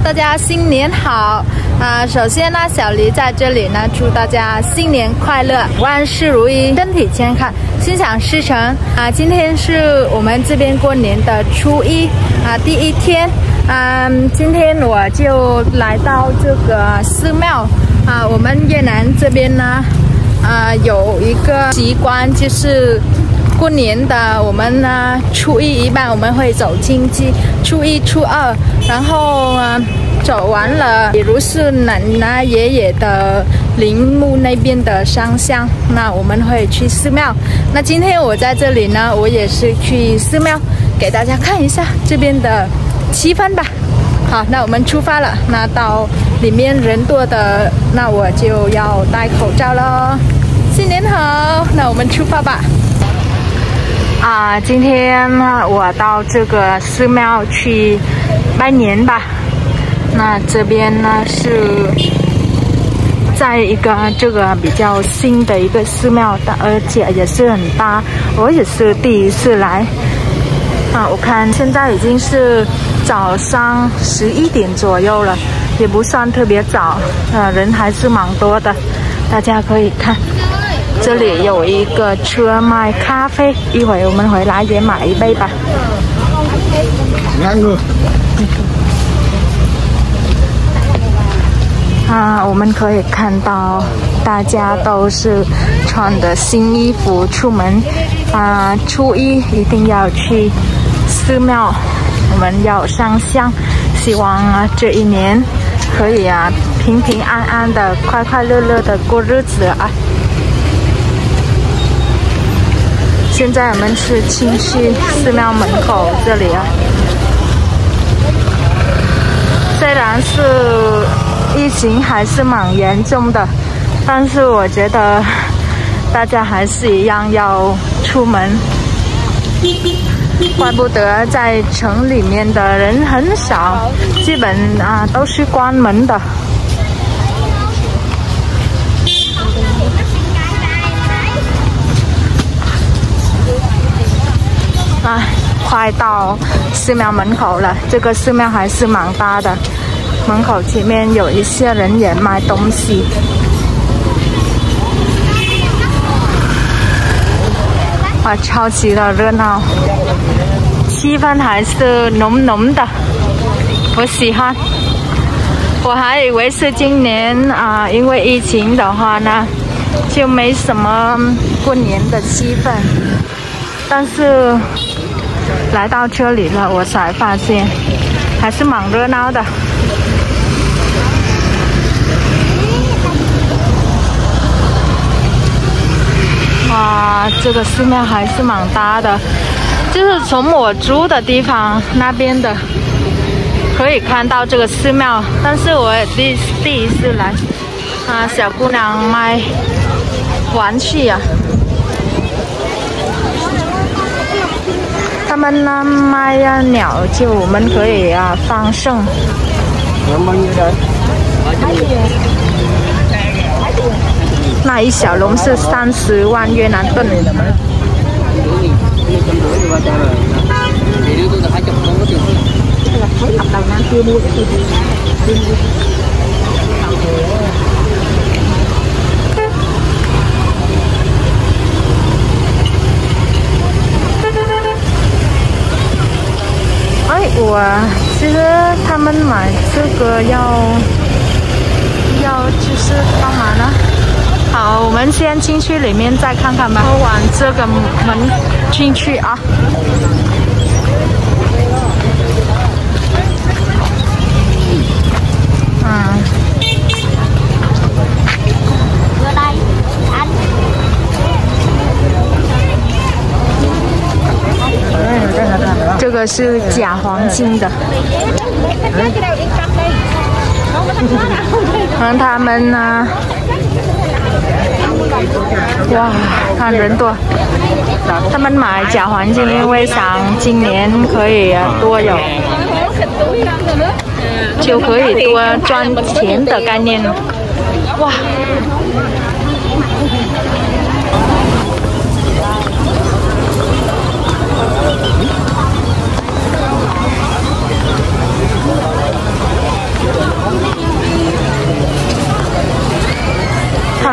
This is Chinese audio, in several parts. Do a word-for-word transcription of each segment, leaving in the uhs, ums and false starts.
大家新年好！啊，首先呢，小黎在这里呢，祝大家新年快乐，万事如意，身体健康，心想事成啊！今天是我们这边过年的初一啊，第一天啊，今天我就来到这个寺庙啊，我们越南这边呢，啊，有一个习惯就是。过年的我们呢，初一一般我们会走亲戚，初一、初二，然后啊走完了，比如是奶奶、爷爷的陵墓那边的上香，那我们会去寺庙。那今天我在这里呢，我也是去寺庙，给大家看一下这边的气氛吧。好，那我们出发了。那到里面人多的，那我就要戴口罩了。新年好，那我们出发吧。啊，今天呢，我到这个寺庙去拜年吧。那这边呢是在一个这个比较新的一个寺庙，而且也是很大，我也是第一次来。啊，我看现在已经是早上十一点左右了，也不算特别早，啊，人还是蛮多的，大家可以看。这里有一个车卖咖啡，一会儿我们回来也买一杯吧。啊，我们可以看到大家都是穿的新衣服出门。啊，初一一定要去寺庙，我们要上香，希望啊这一年可以啊平平安安的、快快乐乐的过日子啊。现在我们是进去寺庙门口这里啊，虽然是疫情还是蛮严重的，但是我觉得大家还是一样要出门，怪不得在城里面的人很少，基本啊都是关门的。啊，快到寺庙门口了。这个寺庙还是蛮大的，门口前面有一些人也卖东西。哇，超级的热闹，气氛还是浓浓的，我喜欢。我还以为是今年啊，因为疫情的话呢，就没什么过年的气氛。但是来到这里了，我才发现还是蛮热闹的。哇，这个寺庙还是蛮大的，就是从我住的地方那边的可以看到这个寺庙，但是我也第第一次来。啊，小姑娘卖玩具啊。他们呢卖啊鸟，就我们可以啊放生。那一小笼是三十万越南盾。我其实他们买这个要要就是干嘛呢？好，我们先进去里面再看看吧。我往这个门进去啊。嗯。这个是假黄金的，看他们呢，哇，看人多，他们买假黄金，因为想今年可以多有，就可以多赚钱的概念，哇。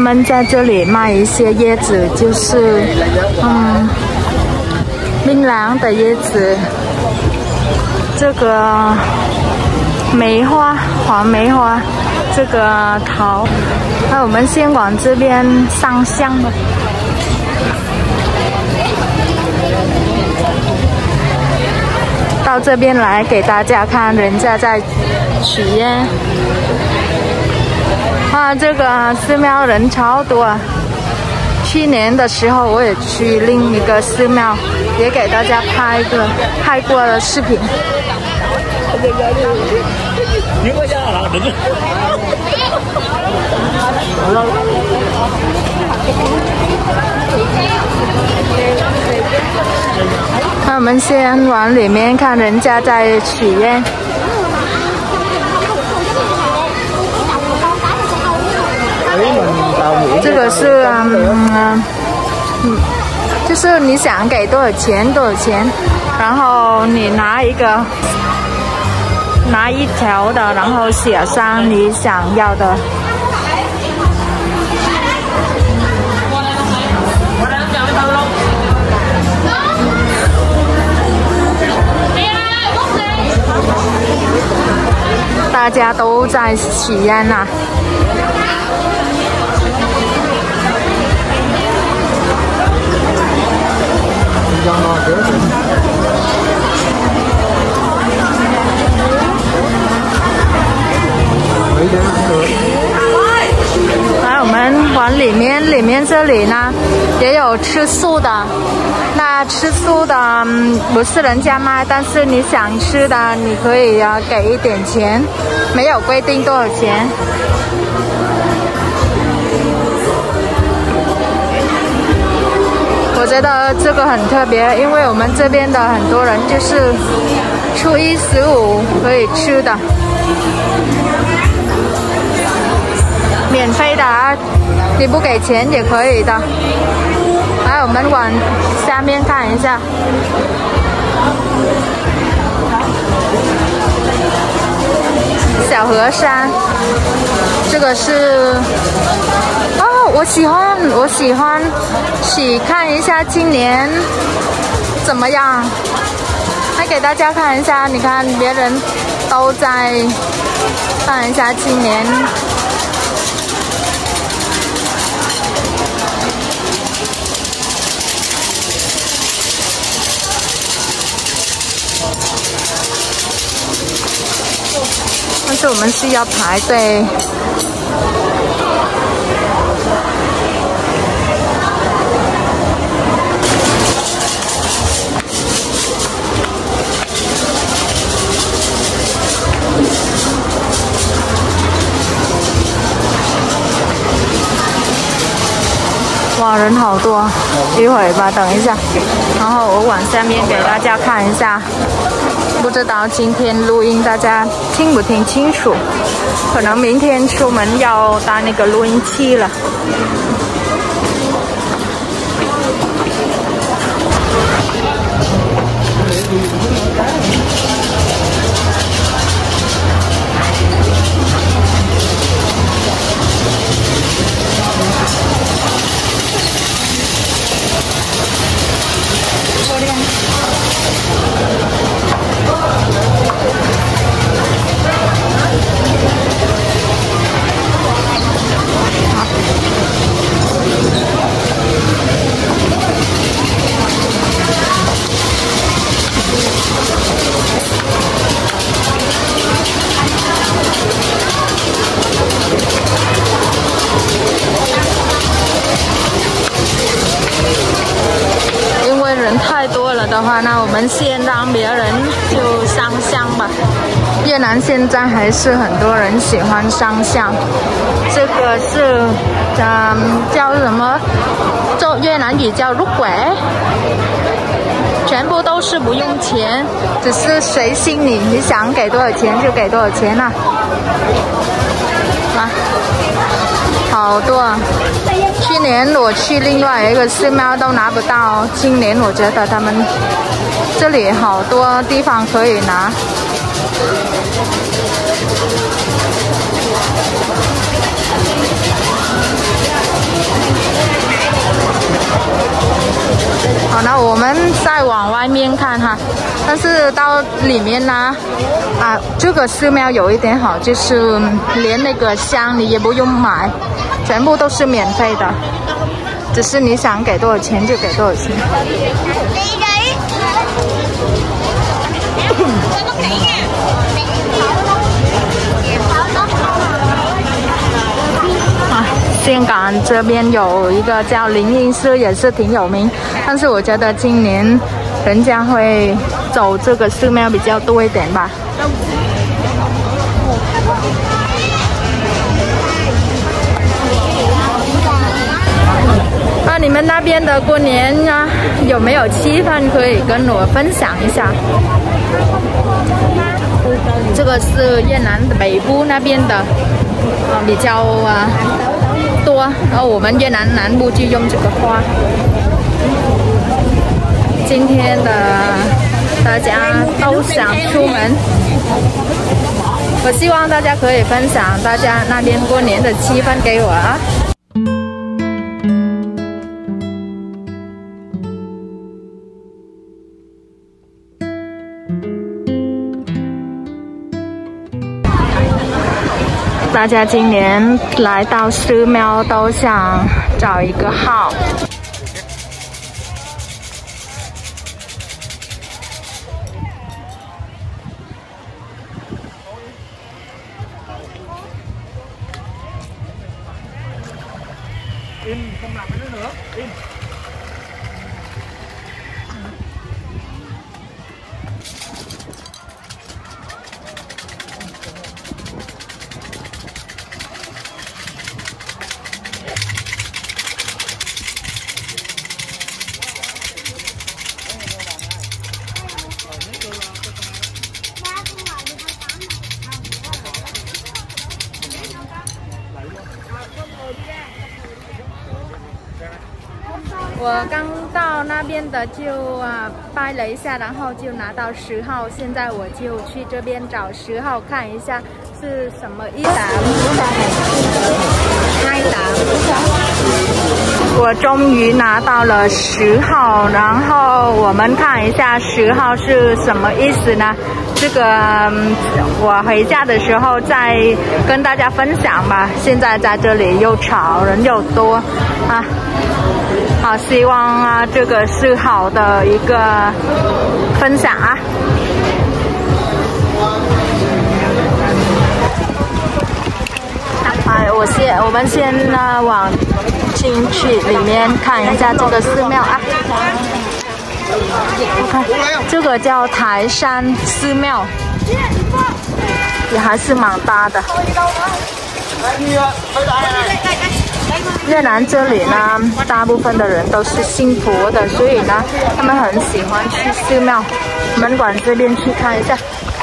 们在这里卖一些叶子，就是嗯，槟榔的叶子，这个梅花、黄梅花，这个桃。那我们先往这边上香吧。到这边来给大家看，人家在取烟。啊，这个寺庙人超多啊！去年的时候我也去另一个寺庙，也给大家拍个拍过的视频。那我们先往里面看，人家在取烟。这个是嗯嗯，就是你想给多少钱多少钱，然后你拿一个拿一条的，然后写上你想要的。大家都在取烟呐、啊。来，我们往里面，里面这里呢也有吃素的。那吃素的、嗯、不是人家卖，但是你想吃的，你可以啊给一点钱，没有规定多少钱。我觉得这个很特别，因为我们这边的很多人就是初一十五可以吃的，免费的啊，你不给钱也可以的。来，我们往下面看一下，小和尚，这个是哦，我喜欢，我喜欢去看一下今年怎么样。来给大家看一下，你看别人都在看一下今年。但是我们是要排队。哇，人好多，一会儿吧，等一下。然后我往下面给大家看一下。不知道今天录音大家听不听清楚，可能明天出门要带那个录音器了。太多了的话，那我们先让别人就上香吧。越南现在还是很多人喜欢上香，这个是嗯叫什么？做越南语叫入鬼，全部都是不用钱，只是随心你，你想给多少钱就给多少钱啊。来，好多啊！去年我去另外一个寺庙都拿不到，今年我觉得他们这里好多地方可以拿。 们再往外面看哈，但是到里面呢，啊，这个寺庙有一点好，就是连那个香你也不用买，全部都是免费的，只是你想给多少钱就给多少钱。香港这边有一个叫灵隐寺，也是挺有名，但是我觉得今年人家会走这个寺庙比较多一点吧。啊，你们那边的过年啊，有没有气氛可以跟我分享一下？这个是越南的北部那边的，啊，比较啊。多，然后我们越南南部就用这个花。今天的大家都想出门，我希望大家可以分享大家那边过年的气氛给我啊。大家今年来到寺庙都想找一个号。 In không làm cái nữa in. 我刚到那边的就啊拜了一下，然后就拿到十号，现在我就去这边找十号看一下是什么一档、二档。我终于拿到了十号，然后我们看一下十号是什么意思呢？这个、嗯、我回家的时候再跟大家分享吧。现在在这里又吵，人又多啊。好，希望啊，这个是好的一个分享啊。哎，我先，我们先呢往进去里面看一下这个寺庙啊。看，这个叫台山寺庙，也还是蛮大的。越南这里呢，大部分的人都是信佛的，所以呢，他们很喜欢去寺庙。我们往这边去看一下。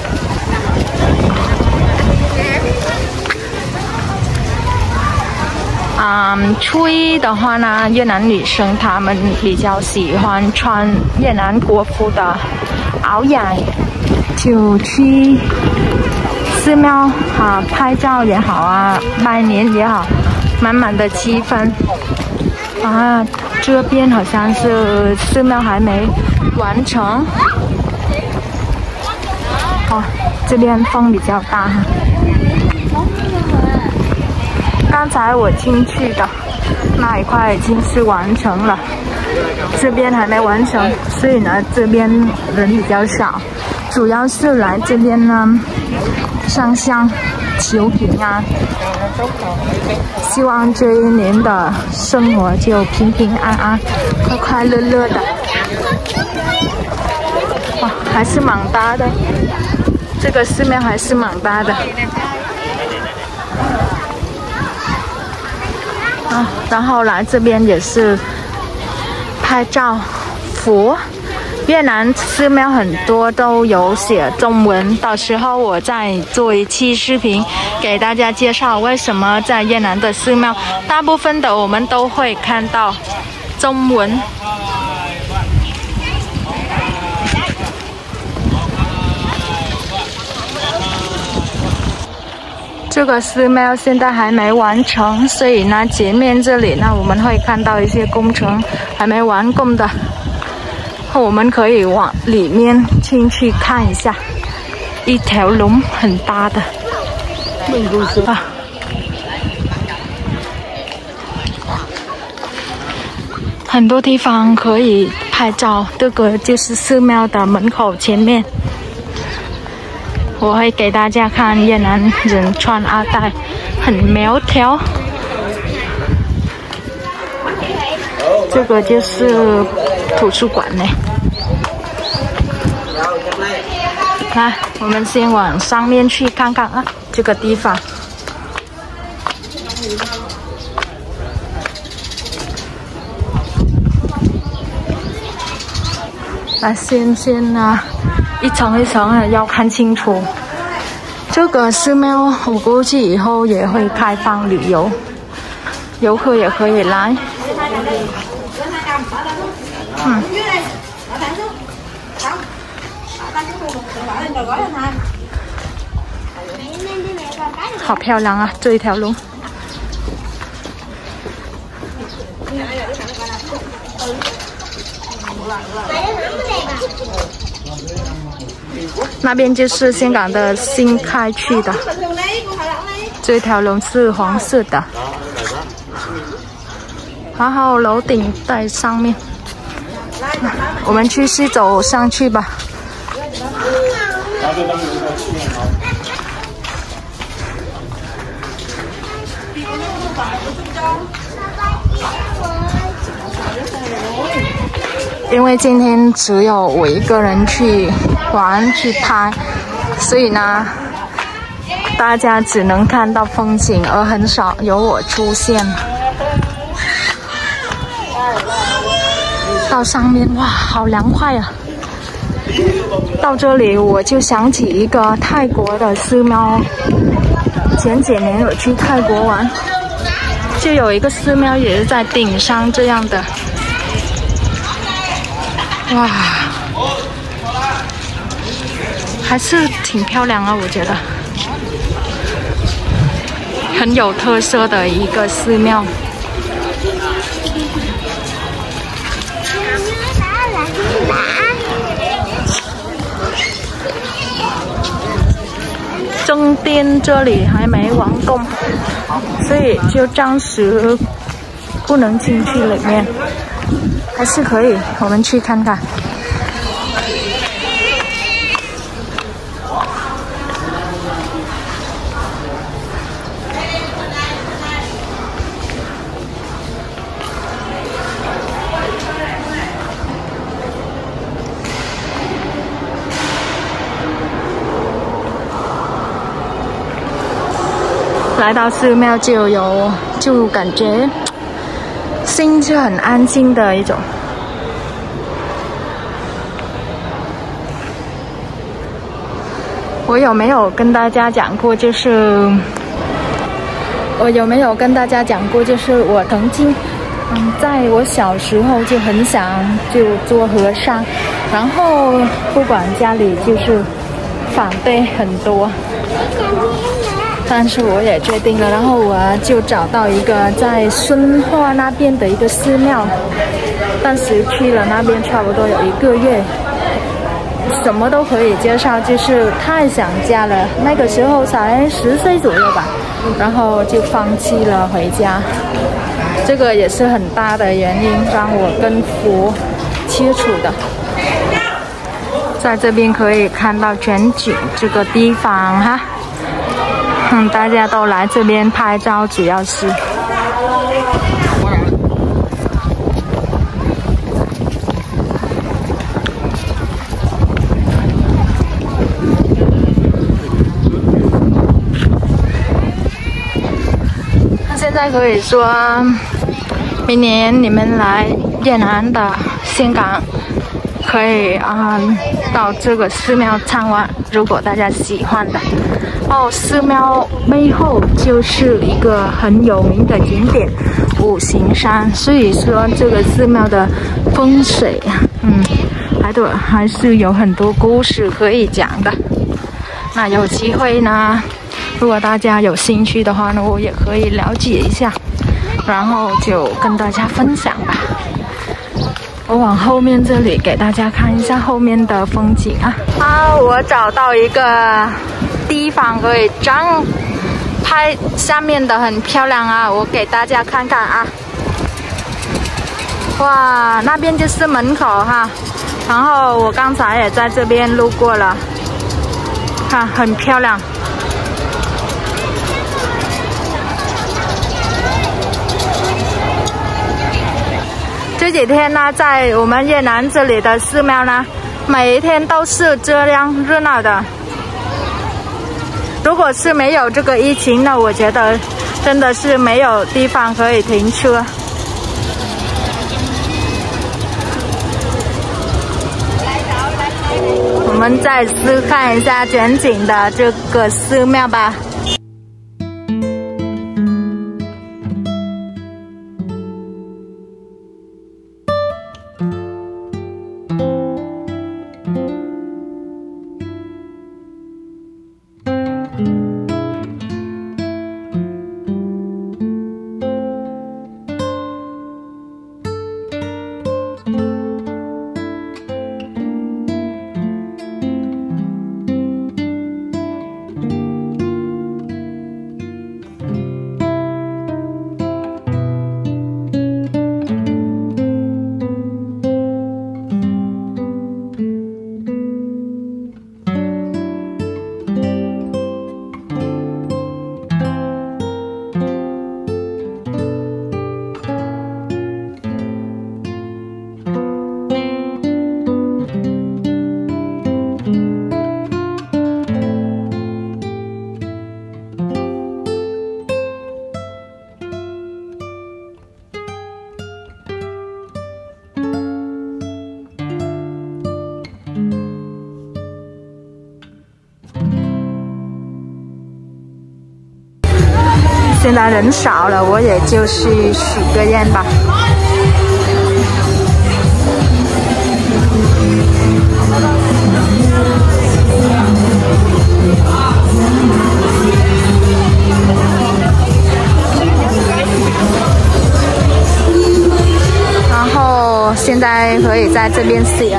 嗯，初一的话呢，越南女生她们比较喜欢穿越南国服的袄dài，就去寺庙啊拍照也好啊，拜年也好。满满的气氛啊！这边好像是寺庙还没完成。哦，这边风比较大哈。刚才我进去的那一块已经是完成了，这边还没完成，所以呢，这边人比较少，主要是来这边呢上香求平安。希望这一年的生活就平平安安、快快乐乐的。哇，还是蛮大的，这个寺庙还是蛮大的。啊，然后来这边也是拍照佛。越南寺庙很多都有写中文，到时候我再做一期视频给大家介绍为什么在越南的寺庙大部分的我们都会看到中文。这个寺庙现在还没完成，所以呢，前面这里呢我们会看到一些工程还没完工的。 我们可以往里面进去看一下，一条龙很大的啊。很多地方可以拍照，这个就是寺庙的门口前面。我会给大家看越南人穿阿带，很苗条。这个就是图书馆呢。来，我们先往上面去看看啊，这个地方。来，先先啊，一层一层的要看清楚。这个寺庙我估计以后也会开放旅游，游客也可以来。嗯，好漂亮啊，这一条龙。那边就是香港的新开区的，这条龙是黄色的，然后楼顶在上面。我们继续走上去吧。因为今天只有我一个人去玩去拍，所以呢，大家只能看到风景，而很少有我出现。到上面哇，好凉快啊！到这里我就想起一个泰国的寺庙，前几年我去泰国玩，就有一个寺庙也是在顶上这样的。哇，还是挺漂亮啊，我觉得很有特色的一个寺庙。正殿这里还没完工，所以就暂时不能进去里面。还是可以，我们去看看。来到寺庙就有，就感觉心是很安静的一种。我有没有跟大家讲过，就是我有没有跟大家讲过，就是我曾经，嗯，在我小时候就很想就做和尚，然后不管家里就是反对很多。但是我也决定了，然后我就找到一个在顺化那边的一个寺庙，当时去了那边差不多有一个月，什么都可以介绍，就是太想家了，那个时候才十岁左右吧，然后就放弃了回家。这个也是很大的原因让我跟佛接触的。在这边可以看到全景这个地方哈。嗯，大家都来这边拍照，主要是。现在可以说，明年你们来越南的香港，可以啊、嗯、到这个寺庙参观，如果大家喜欢的。哦，寺庙背后就是一个很有名的景点五行山，所以说这个寺庙的风水，嗯，还对还是有很多故事可以讲的。那有机会呢，如果大家有兴趣的话呢，我也可以了解一下，然后就跟大家分享吧。 我往后面这里给大家看一下后面的风景啊！啊，我找到一个地方可以站拍下面的，很漂亮啊！我给大家看看啊！哇，那边就是门口哈。然后我刚才也在这边路过了，看很漂亮。这几天呢，在我们越南这里的寺庙呢，每一天都是这样热闹的。如果是没有这个疫情呢，我觉得真的是没有地方可以停车。我们再次看一下全景的这个寺庙吧。现在人少了，我也就是许个愿吧。然后现在可以在这边写。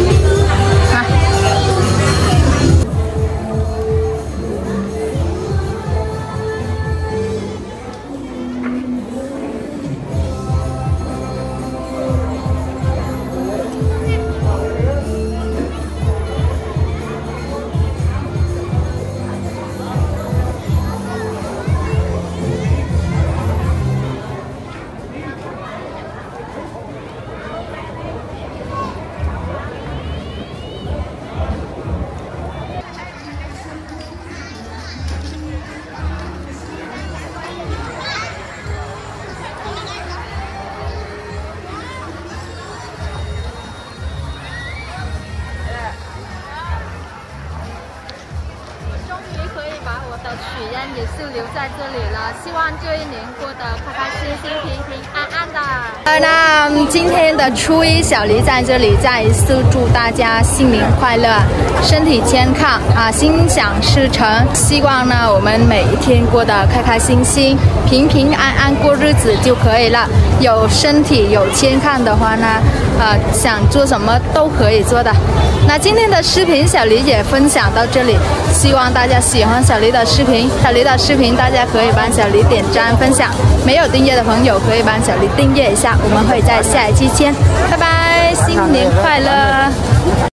许愿也是留在这里了，希望这一年过得开开心心、平平安安的。呃，那今天的初一，小黎在这里再一次祝大家新年快乐，身体健康啊，心想事成。希望呢，我们每一天过得开开心心、平平安安过日子就可以了。有身体有健康的话呢，呃，想做什么都可以做的。那今天的视频，小黎也分享到这里，希望大家喜欢小黎的视频。小黎的视频，大家可以帮小黎点赞分享，没有订阅的朋友可以帮小黎订阅一下。我们会在下一期见，拜拜，新年快乐！